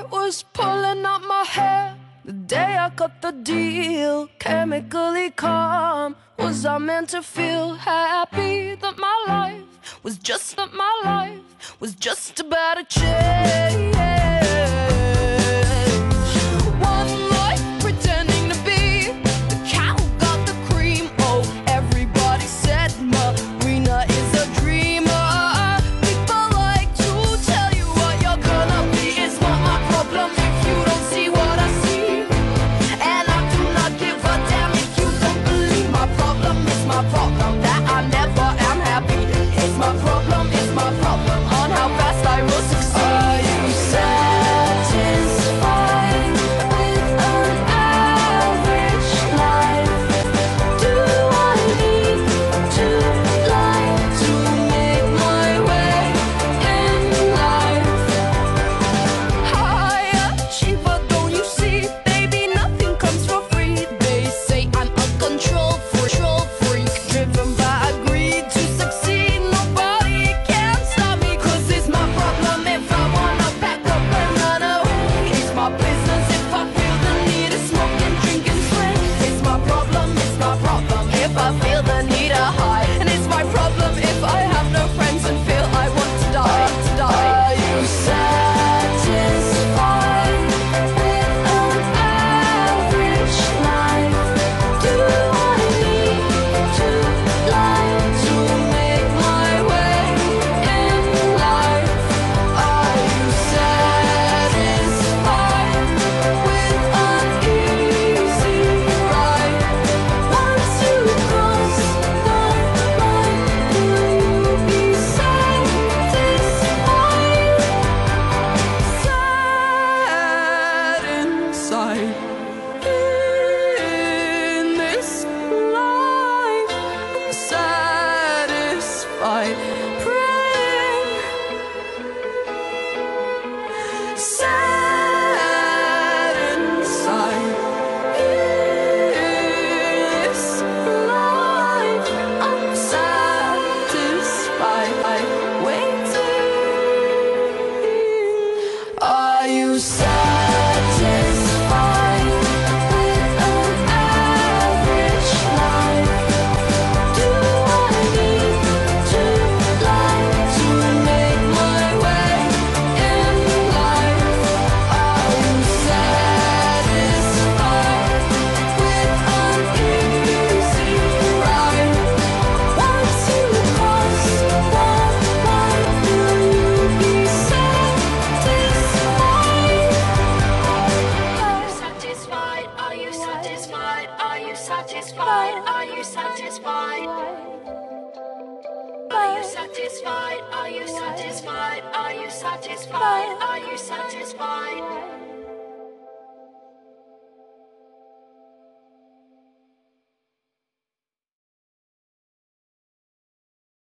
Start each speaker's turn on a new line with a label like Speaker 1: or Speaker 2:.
Speaker 1: was pulling out my hair the day I cut the deal. Chemically calm, was I meant to feel happy that my life was just about to change? One life pretending to be the cow got the cream. Oh, everybody said Marina is a dreamer. People like to tell you what you're gonna be. It's not my problem if you don't see what I see, and I do not give a damn if you don't believe. My problem is my problem that I never am happy. It's my problem on how fast I will succeed. Are you satisfied with an average life? Do I need to lie to make my way in life? Higher, cheaper, don't you see? Baby, nothing comes for free. They say I'm a control freak, driven by greed to succeed. Nobody can stop me, 'cause it's my problem if I wanna pack up and run away. It's my business if I feel the need to smoke and drink and sway. It's my problem if I feel the need to hide. And it's my problem if I have no friends and feel I want to die. Are you satisfied with an average life? Do I need to lie to make my way in life? Are you satisfied with an easy ride? Once you cross the line, will you be satisfied? Sad inside in this life, unsatisfied, praying. Sad inside this life, unsatisfied, waiting. Are you satisfied with an average life? Do I need to lie to make my way in life? Are you satisfied with an easy ride? Once you cross the line, will you be satisfied?
Speaker 2: Are you satisfied? Are you satisfied? Are you satisfied? Are you satisfied? Are you satisfied? Are you satisfied? Are you satisfied? Are you satisfied?